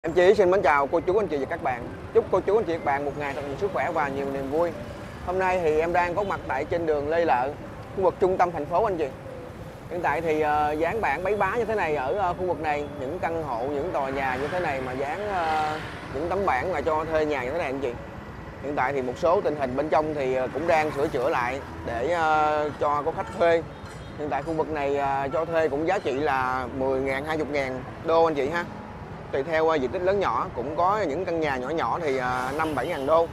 Em Chí xin mến chào cô chú anh chị và các bạn. Chúc cô chú anh chị và các bạn một ngày thật nhiều sức khỏe và nhiều niềm vui. Hôm nay thì em đang có mặt tại trên đường Lê Lợi, khu vực trung tâm thành phố anh chị. Hiện tại thì dán bảng bấy bá như thế này ở khu vực này, những căn hộ, những tòa nhà như thế này mà dán những tấm bảng mà cho thuê nhà như thế này anh chị. Hiện tại thì một số tình hình bên trong thì cũng đang sửa chữa lại để cho có khách thuê. Hiện tại khu vực này cho thuê cũng giá trị là 10.000, 20.000 đô anh chị ha. Tùy theo diện tích lớn nhỏ, cũng có những căn nhà nhỏ nhỏ thì 5-7 ngàn đô.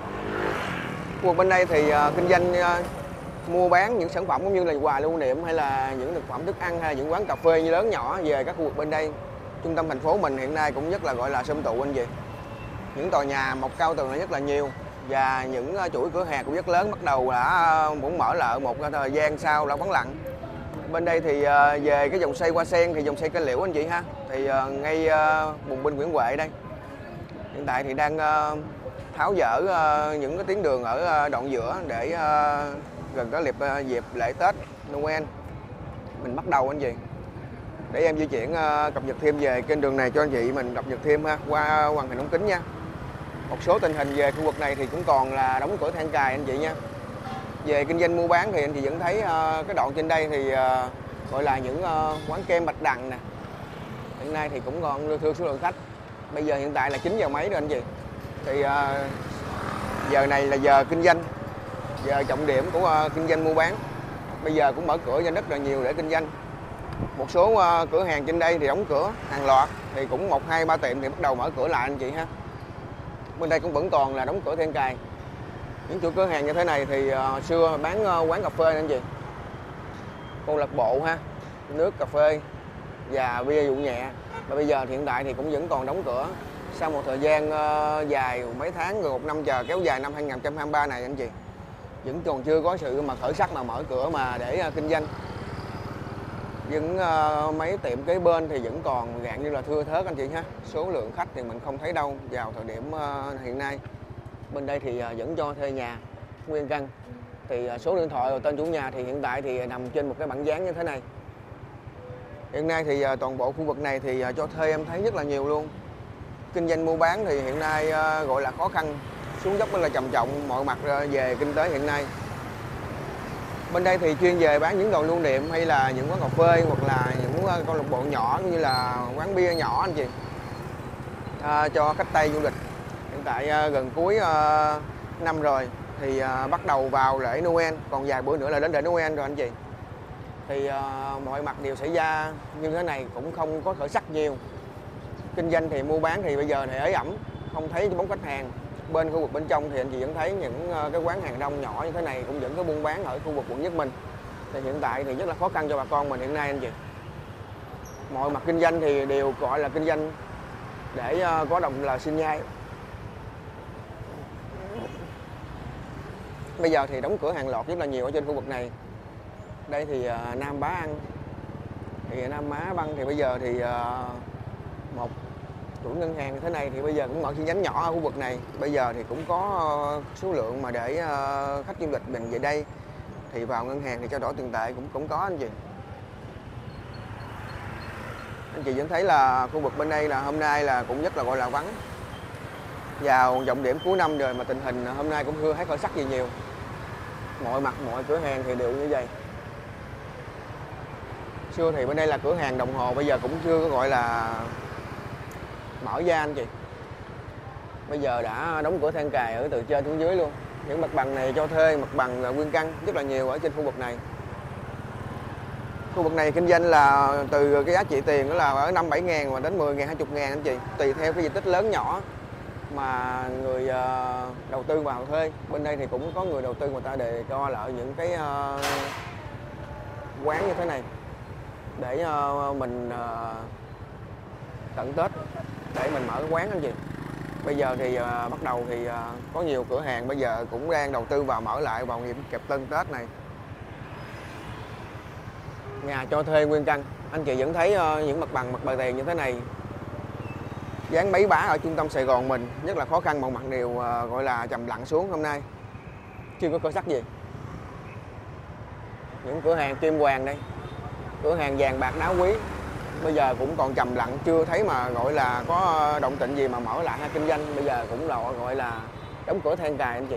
Khu vực bên đây thì kinh doanh mua bán những sản phẩm cũng như là quà lưu niệm hay là những thực phẩm thức ăn hay là những quán cà phê như lớn nhỏ về các khu vực bên đây. Trung tâm thành phố mình hiện nay cũng rất là gọi là sum tụ anh chị. Những tòa nhà mọc cao tường rất là nhiều và những chuỗi cửa hàng cũng rất lớn, bắt đầu đã muốn mở lại một thời gian sau đã vắng lặng. Bên đây thì về cái dòng xoay Hoa Sen thì dòng xoay cây liễu anh chị ha, thì ngay bùng binh Nguyễn Huệ đây hiện tại thì đang tháo dỡ những cái tuyến đường ở đoạn giữa để gần có dịp lễ Tết Noel mình bắt đầu anh chị. Để em di chuyển cập nhật thêm về kênh đường này cho anh chị mình cập nhật thêm ha qua màn hình ống kính nha. Một số tình hình về khu vực này thì cũng còn là đóng cửa than cài anh chị nha. Về kinh doanh mua bán thì anh chị vẫn thấy cái đoạn trên đây thì gọi là những quán kem Bạch Đằng nè. Hiện nay thì cũng còn thưa số lượng khách. Bây giờ hiện tại là 9 giờ mấy rồi anh chị. Thì giờ này là giờ kinh doanh, giờ trọng điểm của kinh doanh mua bán. Bây giờ cũng mở cửa ra rất là nhiều để kinh doanh. Một số cửa hàng trên đây thì đóng cửa hàng loạt, thì cũng 1, 2, 3 tiệm thì bắt đầu mở cửa lại anh chị ha. Bên đây cũng vẫn còn là đóng cửa then cài. Những chỗ cửa hàng như thế này thì xưa bán quán cà phê anh chị, câu lạc bộ ha, nước cà phê và bia rượu nhẹ. Và bây giờ thì hiện tại thì cũng vẫn còn đóng cửa sau một thời gian dài mấy tháng rồi 1 năm chờ kéo dài năm 2023 này anh chị, vẫn còn chưa có sự mà khởi sắc mà mở cửa mà để kinh doanh. Những mấy tiệm kế bên thì vẫn còn dạng như là thưa thớt anh chị ha. Số lượng khách thì mình không thấy đâu vào thời điểm hiện nay. Bên đây thì vẫn cho thuê nhà nguyên căn. Thì số điện thoại và tên chủ nhà thì hiện tại thì nằm trên một cái bảng dán như thế này. Hiện nay thì toàn bộ khu vực này thì cho thuê em thấy rất là nhiều luôn. Kinh doanh mua bán thì hiện nay gọi là khó khăn, xuống dốc rất là trầm trọng mọi mặt về kinh tế hiện nay. Bên đây thì chuyên về bán những đồ lưu niệm hay là những quán cà phê hoặc là những câu lạc bộ nhỏ như là quán bia nhỏ anh chị, cho khách Tây du lịch. Hiện tại gần cuối năm rồi thì bắt đầu vào lễ Noel, còn vài bữa nữa là đến lễ Noel rồi anh chị. Thì mọi mặt đều xảy ra như thế này, cũng không có khởi sắc nhiều. Kinh doanh thì mua bán thì bây giờ thì ế ẩm, không thấy bóng khách hàng. Bên khu vực bên trong thì anh chị vẫn thấy những cái quán hàng rong nhỏ như thế này cũng vẫn có buôn bán ở khu vực quận Nhất mình. Thì hiện tại thì rất là khó khăn cho bà con mình hiện nay anh chị. Mọi mặt kinh doanh thì đều gọi là kinh doanh để có đồng là sinh nhai. Bây giờ thì đóng cửa hàng loạt rất là nhiều ở trên khu vực này. Đây thì Nam Bá Ăn, thì Nam Má Băng thì bây giờ thì một chủ ngân hàng như thế này thì bây giờ cũng mở chi nhánh nhỏ ở khu vực này. Bây giờ thì cũng có số lượng mà để khách du lịch mình về đây thì vào ngân hàng thì trao đổi tiền tệ cũng có anh chị. Anh chị vẫn thấy là khu vực bên đây là hôm nay là cũng rất là gọi là vắng. Vào trọng điểm cuối năm rồi mà tình hình hôm nay cũng chưa thấy khởi sắc gì nhiều. Mọi mặt mọi cửa hàng thì đều như vậy. Xưa thì bên đây là cửa hàng đồng hồ, bây giờ cũng chưa có gọi là mở ra anh chị. Bây giờ đã đóng cửa than cài ở từ trên xuống dưới luôn. Những mặt bằng này cho thuê, mặt bằng là nguyên căn rất là nhiều ở trên khu vực này. Khu vực này kinh doanh là từ cái giá trị tiền đó là ở 5-7 ngàn và đến 10.000, 20.000 anh chị, tùy theo cái diện tích lớn nhỏ mà người đầu tư vào thuê. Bên đây thì cũng có người đầu tư người ta đề co lại những cái quán như thế này để mình tận Tết để mình mở quán anh chị. Bây giờ thì bắt đầu thì có nhiều cửa hàng bây giờ cũng đang đầu tư vào mở lại vào dịp kẹp Tân Tết này. Nhà cho thuê nguyên căn, anh chị vẫn thấy những mặt bằng tiền như thế này dán bấy bá ở trung tâm Sài Gòn mình rất là khó khăn, mọi mặt đều gọi là trầm lặng xuống hôm nay, chưa có khởi sắc gì. Những cửa hàng kim hoàng đây, cửa hàng vàng bạc đá quý bây giờ cũng còn trầm lặng, chưa thấy mà gọi là có động tĩnh gì mà mở lại hay kinh doanh. Bây giờ cũng là gọi là đóng cửa than cài anh chị.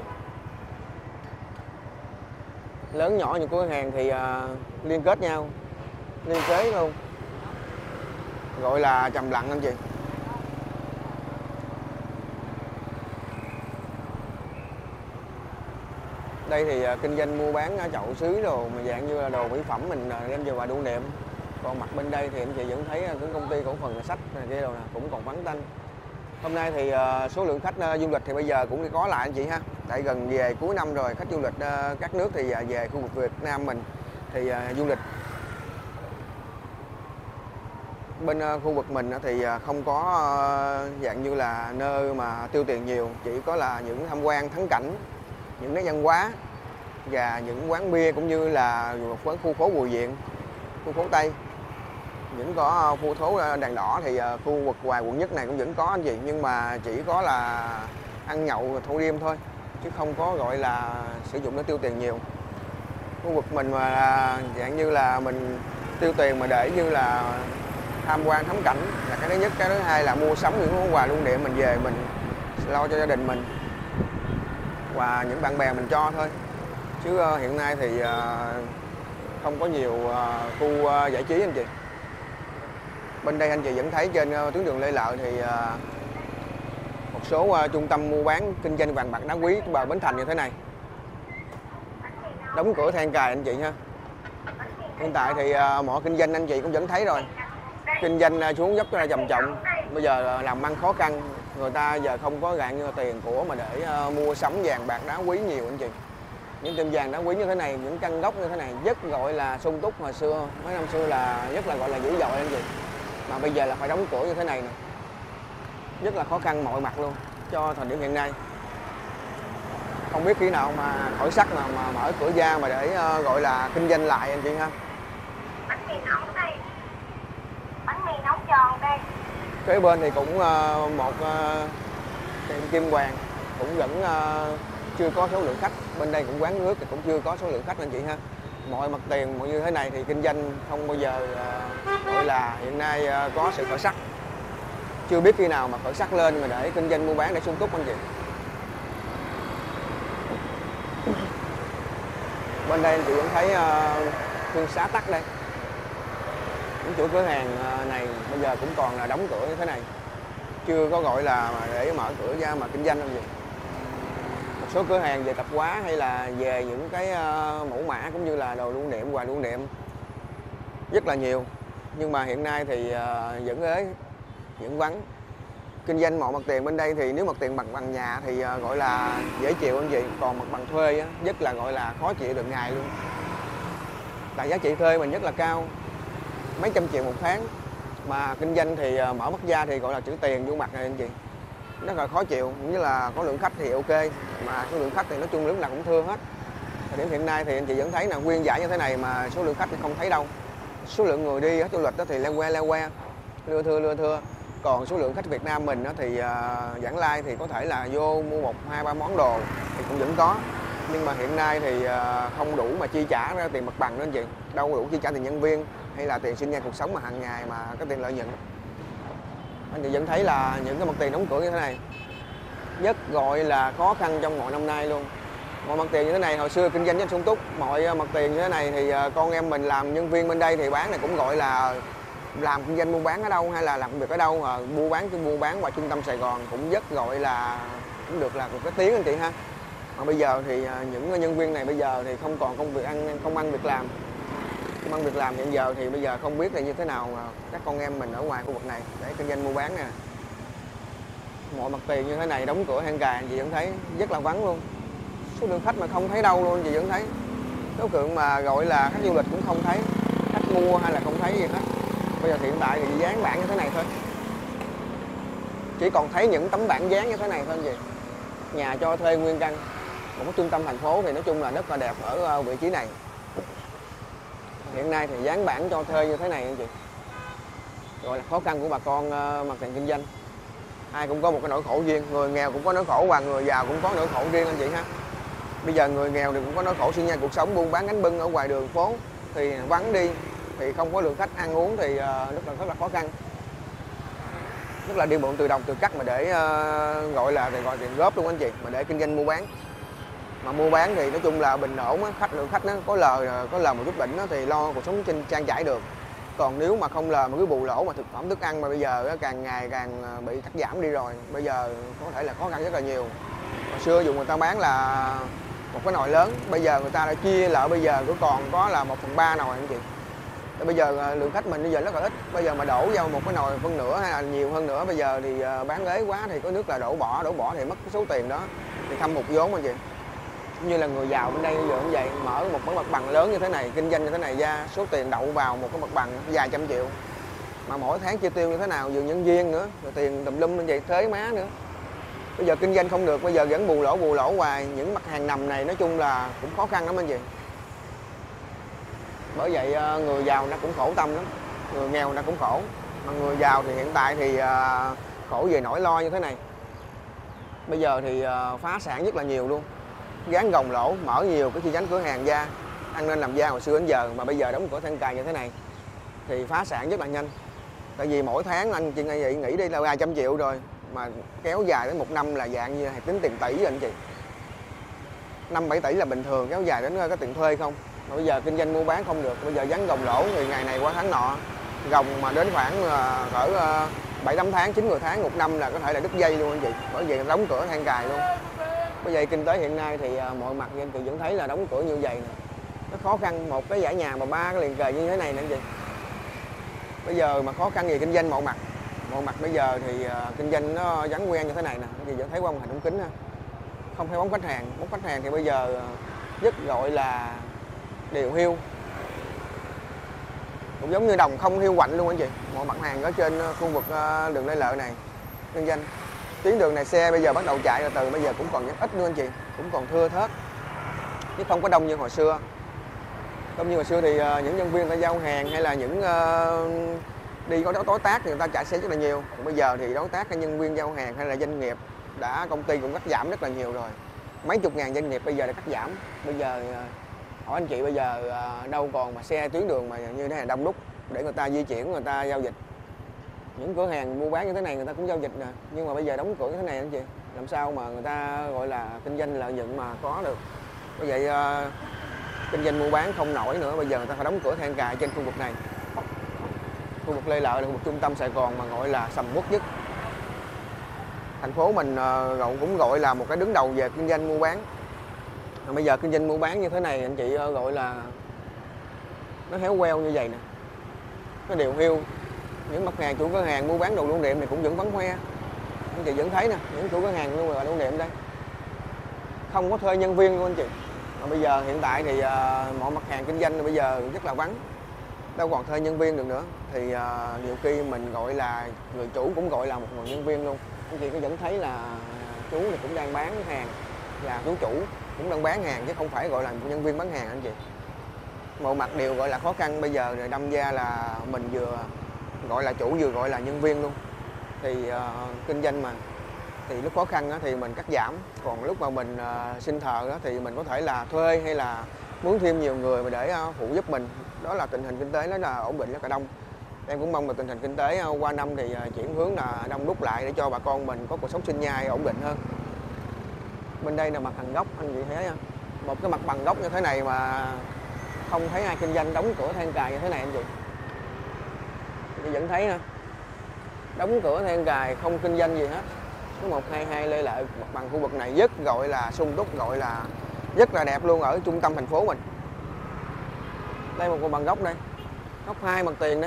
Lớn nhỏ những cửa hàng thì liên kết nhau, liên kế luôn, gọi là trầm lặng anh chị. Đây thì kinh doanh mua bán chậu sứ đồ mà dạng như là đồ mỹ phẩm mình đem về quà lưu niệm. Còn mặt bên đây thì anh chị vẫn thấy cũng công ty cổ phần sách này kia đồ nè, cũng còn vắng tanh. Hôm nay thì số lượng khách du lịch thì bây giờ cũng có lại anh chị ha. Tại gần về cuối năm rồi, khách du lịch các nước thì về khu vực Việt Nam mình thì du lịch bên khu vực mình thì không có dạng như là nơi mà tiêu tiền nhiều, chỉ có là những tham quan thắng cảnh, những nét văn hóa và những quán bia, cũng như là một quán khu phố Bùi Viện, khu phố Tây, vẫn có khu phố đèn đỏ. Thì khu vực ngoài quận nhất này cũng vẫn có anh chị, nhưng mà chỉ có là ăn nhậu thâu đêm thôi, chứ không có gọi là sử dụng để tiêu tiền nhiều. Khu vực mình mà dạng như là mình tiêu tiền mà để như là tham quan thắng cảnh là cái thứ nhất. Cái thứ hai là mua sắm những món quà lưu niệm mình về mình lo cho gia đình mình và những bạn bè mình cho thôi, chứ hiện nay thì không có nhiều khu giải trí anh chị. Bên đây anh chị vẫn thấy trên tuyến đường Lê Lợi thì một số trung tâm mua bán kinh doanh vàng bạc đá quý của bờ Bến Thành như thế này đóng cửa than cài anh chị ha. Hiện tại thì mọi kinh doanh anh chị cũng vẫn thấy rồi, kinh doanh xuống dốc trầm trọng. Bây giờ làm ăn khó khăn, người ta giờ không có gạn như tiền của mà để mua sắm vàng bạc đá quý nhiều anh chị. Những tiệm vàng đá quý như thế này, những căn gốc như thế này rất gọi là sung túc. Hồi xưa mấy năm xưa là rất là gọi là dữ dội anh chị, mà bây giờ là phải đóng cửa như thế này nè, rất là khó khăn mọi mặt luôn cho thời điểm hiện nay. Không biết khi nào mà khởi sắc mà mở cửa ra mà để gọi là kinh doanh lại anh chị ha. Bánh mì nóng đây, bánh mì nóng giòn đây. Kế bên thì cũng một tiệm Kim Hoàng cũng vẫn chưa có số lượng khách. Bên đây cũng quán nước thì cũng chưa có số lượng khách anh chị ha. Mọi mặt tiền mọi như thế này thì kinh doanh không bao giờ gọi là hiện nay có sự khởi sắc. Chưa biết khi nào mà khởi sắc lên mà để kinh doanh mua bán để sung túc anh chị. Bên đây anh chị vẫn thấy Hương Xá Tắc đây. Những chỗ cửa hàng này bây giờ cũng còn là đóng cửa như thế này, chưa có gọi là để mở cửa ra mà kinh doanh làm gì. Một số cửa hàng về tạp hóa hay là về những cái mẫu mã cũng như là đồ lưu niệm, quà lưu niệm rất là nhiều, nhưng mà hiện nay thì vẫn ế, vẫn vắng. Kinh doanh mọi mặt tiền bên đây thì nếu mặt tiền bằng nhà thì gọi là dễ chịu anh chị, còn mặt bằng thuê á, rất là gọi là khó chịu được ngày luôn. Tại giá trị thuê mình rất là cao, mấy trăm triệu một tháng, mà kinh doanh thì mở mắt ra thì gọi là chữ tiền vô mặt này anh chị, rất là khó chịu. Cũng như là có lượng khách thì ok, mà số lượng khách thì nói chung lúc nào cũng thưa hết. Thời điểm hiện nay thì anh chị vẫn thấy là nguyên giải như thế này mà số lượng khách thì không thấy đâu. Số lượng người đi du lịch đó thì leo que, lưa thưa. Còn số lượng khách Việt Nam mình thì vãng lai thì có thể là vô mua 1, 2, 3 món đồ thì cũng vẫn có. Nhưng mà hiện nay thì không đủ mà chi trả ra tiền mặt bằng đó anh chị. Đâu đủ chi trả tiền nhân viên hay là tiền sinh nhai cuộc sống mà hàng ngày mà có tiền lợi nhuận. Anh chị vẫn thấy là những cái mặt tiền đóng cửa như thế này rất gọi là khó khăn trong mọi năm nay luôn. Mọi mặt tiền như thế này hồi xưa kinh doanh rất sung túc. Mọi mặt tiền như thế này thì con em mình làm nhân viên bên đây thì bán này cũng gọi là làm kinh doanh mua bán ở đâu hay là làm việc ở đâu, mua bán ngoài trung tâm Sài Gòn cũng rất gọi là cũng được là một cái tiếng anh chị ha. Mà bây giờ thì những nhân viên này bây giờ thì không còn công việc ăn, không ăn việc làm. Không ăn việc làm hiện giờ thì bây giờ không biết là như thế nào các con em mình ở ngoài khu vực này để kinh doanh mua bán nè. Mọi mặt tiền như thế này đóng cửa than cài anh chị vẫn thấy rất là vắng luôn. Số lượng khách mà không thấy đâu luôn anh chị vẫn thấy. Số lượng mà gọi là khách du lịch cũng không thấy, khách mua hay là không thấy gì hết. Bây giờ hiện tại thì dán bảng như thế này thôi, chỉ còn thấy những tấm bảng dán như thế này thôi anh chị. Nhà cho thuê nguyên căn, một cái trung tâm thành phố thì nói chung là rất là đẹp ở vị trí này. Hiện nay thì dán bảng cho thuê như thế này anh chị, gọi là khó khăn của bà con mặt tiền kinh doanh. Ai cũng có một cái nỗi khổ riêng, người nghèo cũng có nỗi khổ và người giàu cũng có nỗi khổ riêng anh chị ha. Bây giờ người nghèo thì cũng có nỗi khổ sinh nhai cuộc sống, buôn bán bánh bưng ở ngoài đường phố thì vắng đi, thì không có lượng khách ăn uống thì rất là khó khăn. Nhất là đi mượn từ đồng từ cắt mà để gọi là tiền góp luôn anh chị, mà để kinh doanh mua bán. Mà mua bán thì nói chung là bình ổn á, lượng khách nó có lời một chút đỉnh á, thì lo cuộc sống trang trải được. Còn nếu mà không lời mà cứ bù lỗ mà thực phẩm thức ăn mà bây giờ càng ngày càng bị cắt giảm đi rồi, bây giờ có thể là khó khăn rất là nhiều. Hồi xưa dùng người ta bán là một cái nồi lớn, bây giờ người ta đã chia lại, bây giờ cũng còn có là 1/3 nồi anh chị. Bây giờ lượng khách mình bây giờ rất là ít, bây giờ mà đổ vào một cái nồi phân nửa hay là nhiều hơn nữa, bây giờ thì bán ế quá thì có nước là đổ bỏ thì mất cái số tiền đó, thì thâm hụt vốn anh chị. Như là người giàu bên đây bây giờ cũng vậy, mở một cái mặt bằng lớn như thế này, kinh doanh như thế này ra, số tiền đậu vào một cái mặt bằng vài trăm triệu. Mà mỗi tháng chi tiêu như thế nào, vừa nhân viên nữa, rồi tiền tùm lum như vậy, thuế má nữa. Bây giờ kinh doanh không được, bây giờ vẫn bù lỗ hoài, những mặt hàng nằm này nói chung là cũng khó khăn lắm anh chị. Bởi vậy người giàu nó cũng khổ tâm lắm, người nghèo nó cũng khổ. Mà người giàu thì hiện tại thì khổ về nỗi lo như thế này. Bây giờ thì phá sản rất là nhiều luôn, gán gồng lỗ, mở nhiều cái chi nhánh cửa hàng ra, ăn nên làm ra hồi xưa đến giờ, mà bây giờ đóng cửa than cài như thế này thì phá sản rất là nhanh. Tại vì mỗi tháng anh chị nghĩ đi là 200 triệu rồi, mà kéo dài đến 1 năm là dạng như tính tiền tỷ rồi anh chị. 5-7 tỷ là bình thường, kéo dài đến cái tiền thuê không. Mà bây giờ kinh doanh mua bán không được, bây giờ gắn gồng lỗ thì ngày này qua tháng nọ, gồng mà đến khoảng cỡ 7-8 tháng, 9-10 tháng, 1 năm là có thể là đứt dây luôn anh chị. Bởi vì đóng cửa than cài luôn. Bởi vậy kinh tế hiện nay thì mọi mặt anh chị vẫn thấy là đóng cửa như vậy nè. Nó khó khăn, một cái dãy nhà mà 3 cái liền kề như thế này nè anh chị. Bây giờ mà khó khăn gì kinh doanh mọi mặt bây giờ thì kinh doanh nó vắng quen như thế này nè, anh chị vẫn thấy qua màn hình ống kính ha. Không thấy bóng khách hàng thì bây giờ rất gọi là điều hiu. Cũng giống như đồng không hiu quạnh luôn anh chị. Mọi mặt hàng ở trên khu vực đường Lê Lợi này kinh doanh. Tuyến đường này xe bây giờ bắt đầu chạy rồi, từ bây giờ cũng còn rất ít nữa anh chị, cũng còn thưa thớt, chứ không có đông như hồi xưa. Đông như hồi xưa thì những nhân viên ta giao hàng hay là những đi có đối tác thì người ta chạy xe rất là nhiều. Còn bây giờ thì đối tác hay nhân viên giao hàng hay là doanh nghiệp công ty cũng cắt giảm rất là nhiều rồi. Mấy chục ngàn doanh nghiệp bây giờ đã cắt giảm. Bây giờ hỏi anh chị, bây giờ đâu còn mà xe tuyến đường mà như thế này đông đúc để người ta di chuyển, người ta giao dịch. Những cửa hàng mua bán như thế này người ta cũng giao dịch nè, nhưng mà bây giờ đóng cửa như thế này anh chị, làm sao mà người ta gọi là kinh doanh lợi nhuận mà có được. Bởi vậy kinh doanh mua bán không nổi nữa, bây giờ người ta phải đóng cửa than cài trên khu vực này. Khu vực Lê Lợi là khu vực trung tâm Sài Gòn mà gọi là sầm uất nhất. Thành phố mình cũng gọi là một cái đứng đầu về kinh doanh mua bán. Mà bây giờ kinh doanh mua bán như thế này anh chị gọi là nó héo queo như vậy nè, nó điều hiu. Những mặt hàng chủ cửa hàng mua bán đồ lưu niệm này cũng vẫn vắng hoe. Anh chị vẫn thấy nè, những chủ cửa hàng lưu niệm đây không có thuê nhân viên luôn anh chị. Mà bây giờ hiện tại thì mọi mặt hàng kinh doanh bây giờ rất là vắng, đâu còn thuê nhân viên được nữa. Thì nhiều khi mình gọi là người chủ cũng gọi là một người nhân viên luôn. Anh chị có vẫn thấy là chú này cũng đang bán hàng, là chú chủ cũng đang bán hàng chứ không phải gọi là một nhân viên bán hàng anh chị. Mọi mặt đều gọi là khó khăn. Bây giờ rồi đâm ra là mình vừa gọi là chủ vừa gọi là nhân viên luôn. Thì kinh doanh mà thì lúc khó khăn thì mình cắt giảm, còn lúc mà mình xin thờ thì mình có thể là thuê hay là mướn thêm nhiều người mà để phụ giúp mình. Đó là tình hình kinh tế nó là ổn định rất là đông. Em cũng mong là tình hình kinh tế qua năm thì chuyển hướng là đông đúc lại để cho bà con mình có cuộc sống sinh nhai ổn định hơn. Bên đây là mặt bằng gốc, anh chị thấy không? Một cái mặt bằng gốc như thế này mà không thấy ai kinh doanh đóng cửa than cài như thế này anh chị. Chị vẫn thấy ha, đóng cửa than cài không kinh doanh gì hết. Có 122 Lê Lợi, mặt bằng khu vực này rất gọi là sung túc, gọi là rất là đẹp luôn ở trung tâm thành phố mình. Đây một mặt bằng gốc đây, góc 2 mặt tiền đây.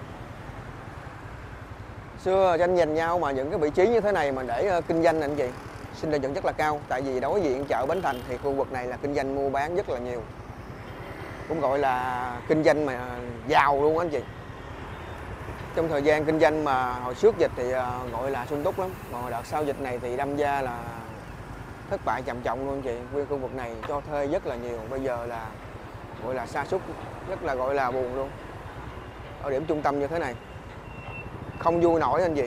Xưa tranh giành nhau mà những cái vị trí như thế này mà để kinh doanh anh chị, sinh lợi nhuận rất là cao. Tại vì đối diện chợ Bến Thành thì khu vực này là kinh doanh mua bán rất là nhiều, cũng gọi là kinh doanh mà giàu luôn anh chị. Trong thời gian kinh doanh mà hồi trước dịch thì gọi là sung túc lắm, mà hồi đợt sau dịch này thì đâm ra là thất bại trầm trọng luôn anh chị. Nguyên khu vực này cho thuê rất là nhiều, bây giờ là gọi là sa sút, rất là gọi là buồn luôn. Ở điểm trung tâm như thế này không vui nổi anh chị.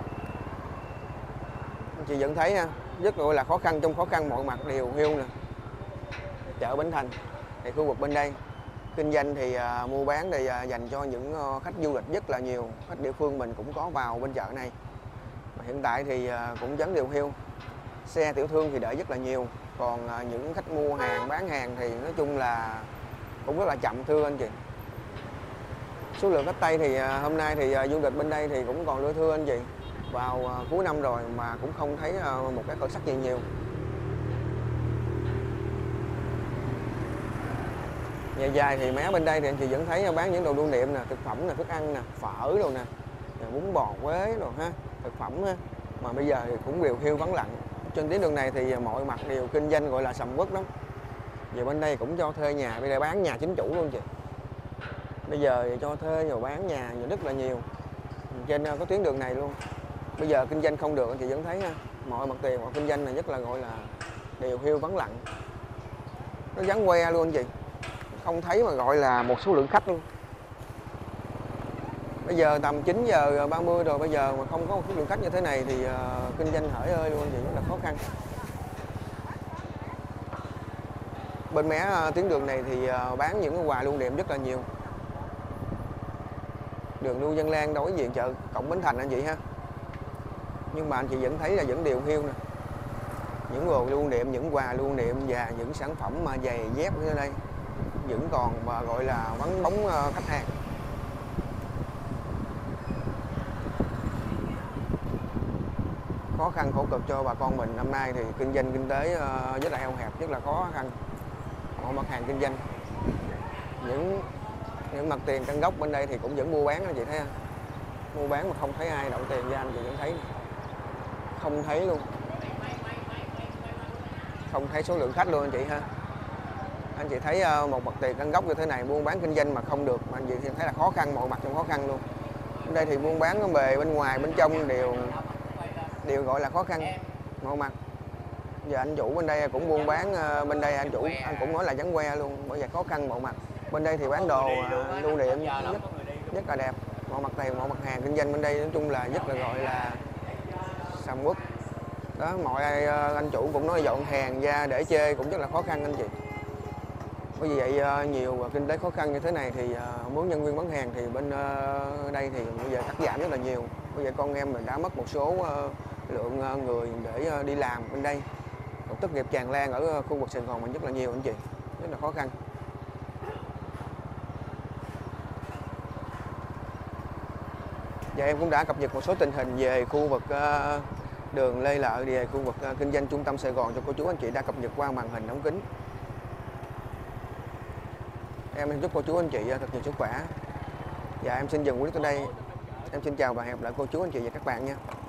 Anh chị vẫn thấy ha, rất gọi là khó khăn, trong khó khăn mọi mặt đều hiu nè. Chợ Bến Thành thì khu vực bên đây Kinh doanh thì mua bán thì dành cho những khách du lịch rất là nhiều, khách địa phương mình cũng có vào bên chợ này. Mà hiện tại thì cũng vẫn điều hiu, xe tiểu thương thì đợi rất là nhiều, còn những khách mua hàng bán hàng thì nói chung là cũng rất là chậm thưa anh chị. Số lượng khách Tây thì hôm nay thì du lịch bên đây thì cũng còn thưa anh chị, vào cuối năm rồi mà cũng không thấy một cái khởi sắc gì nhiều. Nhà dài thì mé bên đây thì anh chị vẫn thấy bán những đồ lưu niệm nè, thực phẩm nè, thức ăn nè, phở đồ nè, bún bò Quế đồ ha, thực phẩm ha. Mà bây giờ thì cũng điều hiu vắng lặng. Trên tuyến đường này thì mọi mặt đều kinh doanh gọi là sầm uất lắm. Về bên đây cũng cho thuê nhà, bây giờ bán nhà chính chủ luôn chị. Bây giờ thì cho thuê rồi bán nhà rất là nhiều trên có tuyến đường này luôn. Bây giờ kinh doanh không được anh chị vẫn thấy ha, mọi mặt tiền mọi kinh doanh này rất là gọi là điều hiu vắng lặng, nó vắng que luôn anh chị, không thấy mà gọi là một số lượng khách luôn. Bây giờ tầm 9 giờ 30 rồi, bây giờ mà không có một số lượng khách như thế này thì kinh doanh hỡi ơi luôn anh chị, rất là khó khăn. Bên mé tuyến đường này thì bán những cái quà lưu niệm rất là nhiều. Đường Lưu Văn Lan đối diện chợ Cổng Bến Thành anh chị ha. Nhưng mà anh chị vẫn thấy là vẫn điều hiu nè. Những đồ lưu niệm, những quà lưu niệm và những sản phẩm mà giày dép ở đây vẫn còn mà gọi là vắng bóng khách hàng. Khó khăn khổ cực cho bà con mình năm nay thì kinh doanh kinh tế rất là eo hẹp, rất là khó khăn. Mọi mặt hàng kinh doanh, những mặt tiền căn gốc bên đây thì cũng vẫn mua bán anh chị thấy không? Mua bán mà không thấy ai đậu tiền ra anh chị vẫn thấy, không thấy luôn, không thấy số lượng khách luôn anh chị ha. Anh chị thấy một mặt tiền căn gốc như thế này buôn bán kinh doanh mà không được, mà anh chị thấy là khó khăn, mọi mặt trong khó khăn luôn. Bên đây thì buôn bán bề bên ngoài bên trong đều gọi là khó khăn mọi mặt. Giờ anh chủ bên đây cũng buôn bán bên đây anh cũng nói là vắng que luôn, bởi vậy khó khăn mọi mặt. Bên đây thì bán đồ lưu niệm rất là đẹp, mọi mặt tiền mọi mặt hàng kinh doanh bên đây nói chung là rất là gọi là sầm uất đó. Mọi anh chủ cũng nói dọn hàng ra để chê cũng rất là khó khăn anh chị. Bởi vì vậy nhiều kinh tế khó khăn như thế này thì muốn nhân viên bán hàng thì bên đây thì bây giờ cắt giảm rất là nhiều. Bây giờ con em mình đã mất một số lượng người để đi làm bên đây, còn thất nghiệp tràn lan ở khu vực Sài Gòn mình rất là nhiều anh chị, rất là khó khăn. Và em cũng đã cập nhật một số tình hình về khu vực đường Lê Lợi, về khu vực kinh doanh trung tâm Sài Gòn cho cô chú anh chị đã cập nhật qua màn hình ống kính. Em chúc cô chú anh chị thật nhiều sức khỏe. Và em xin dừng clip tại đây. Em xin chào và hẹn gặp lại cô chú anh chị và các bạn nha.